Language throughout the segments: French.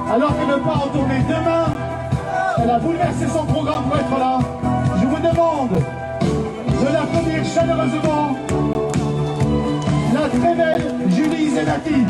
Alors qu'elle ne part en tournée demain, elle a bouleversé son programme pour être là. Je vous demande de l'applaudir chaleureusement, la très belle Julie Zenati.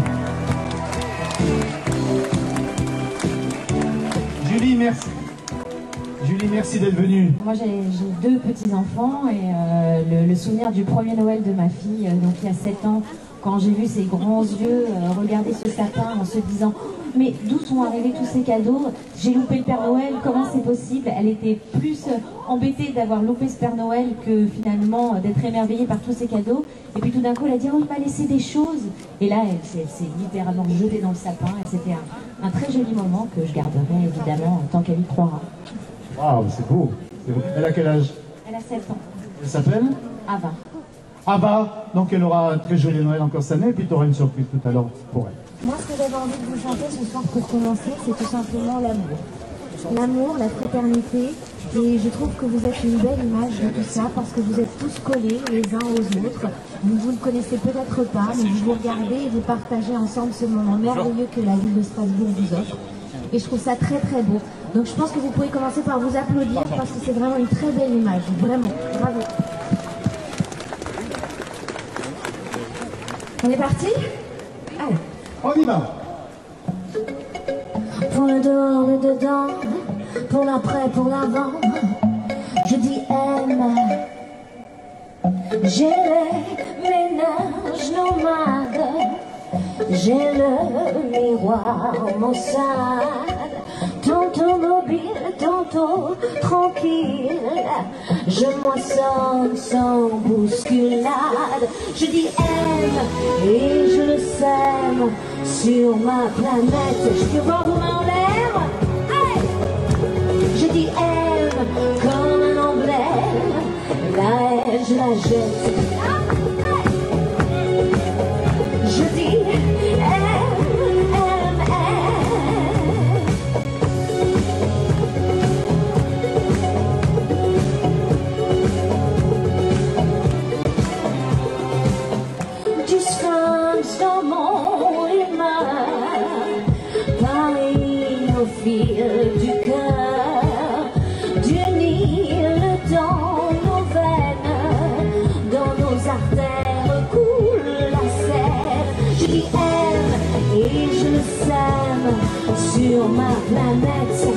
Julie, merci. Julie, merci d'être venue. Moi, j'ai 2 petits-enfants et le souvenir du premier Noël de ma fille, donc il y a 7 ans, quand j'ai vu ses grands yeux regarder ce sapin en se disant « Mais d'où sont arrivés tous ces cadeaux? J'ai loupé le Père Noël, comment c'est possible ?» Elle était plus embêtée d'avoir loupé ce Père Noël que finalement d'être émerveillée par tous ces cadeaux. Et puis tout d'un coup, elle a dit « Oh, il m'a laissé des choses !» Et là, elle s'est littéralement jetée dans le sapin. Et c'était un très joli moment que je garderai évidemment tant qu'elle y croira. Waouh, c'est beau. Elle a quel âge? Elle a 7 ans. Elle s'appelle Ava. Ava, donc elle aura un très joli Noël encore cette année, et puis tu auras une surprise tout à l'heure pour elle. Moi, ce que j'avais envie de vous chanter ce soir pour commencer, c'est tout simplement l'amour. L'amour, la fraternité, et je trouve que vous êtes une belle image de tout ça, parce que vous êtes tous collés les uns aux autres. Vous ne le connaissez peut-être pas, mais vous vous regardez et vous partagez ensemble ce moment merveilleux que la ville de Strasbourg vous offre. Et je trouve ça très très beau. Donc je pense que vous pouvez commencer par vous applaudir, parce que c'est vraiment une très belle image. Vraiment, bravo. On est parti? Allez. On y va. Pour le dehors, le dedans, pour l'après, pour l'avant, je dis aime. J'ai les ménages nomades, j'ai le miroir maussade, tantôt mobile, tantôt tranquille, je moissonne sans bousculade. Je dis aime et je le sème sur ma planète. Je peux voir vos mains en l'air. Hey, je dis aime comme un emblème, la haine je la jette. Je dis aime, aime, aime. Du sphinx dans mon image, Paris au fil du cœur, du Nil dans nos veines, dans nos artères coule la sève. Je dis aime et je le sème sur ma planète.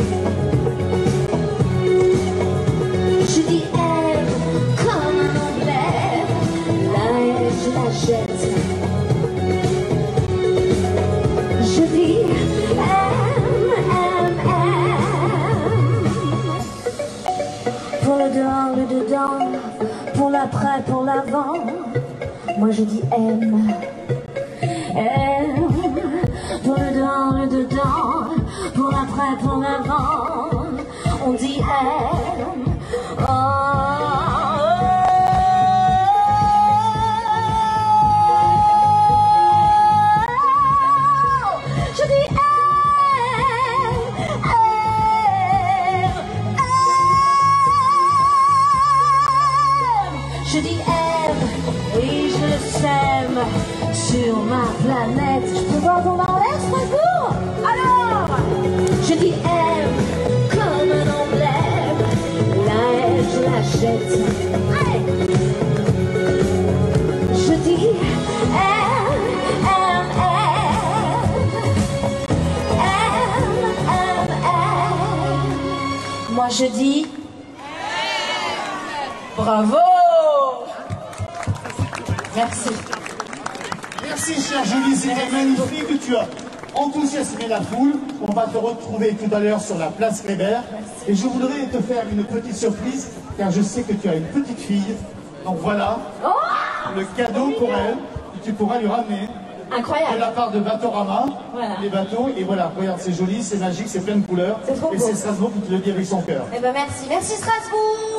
Je dis aime comme un emblème, la haine je la jette. Je dis aime, aime, aime. Pour le dehors, le dedans, pour l'après, pour l'avant, moi je dis aime. Aime. Pour le dehors, le dedans, pour l'après, pour l'avant, on dit aime. Je dis aime, aime, aime. Je dis aime et je le sème sur ma planète. Je peux voir vos mains en l'air, Strasbourg? Alors, je dis aime comme un emblème, la haine je la jette. Allez. Je dis aime, aime, aime, aime, aime, aime. Moi je dis bravo. Merci. Merci, chère Julie, c'était magnifique que tu as enthousiasmé la foule. On va te retrouver tout à l'heure sur la place Kléber. Et je voudrais te faire une petite surprise, car je sais que tu as une petite fille. Donc voilà, le cadeau pour elle, que tu pourras lui ramener. Incroyable. De la part de Batorama, Voilà. les bateaux. Et voilà, regarde, c'est joli, c'est magique, c'est plein de couleurs. C'est trop Et beau. c'est Strasbourg qui te le dit avec son cœur. Eh ben merci, merci Strasbourg.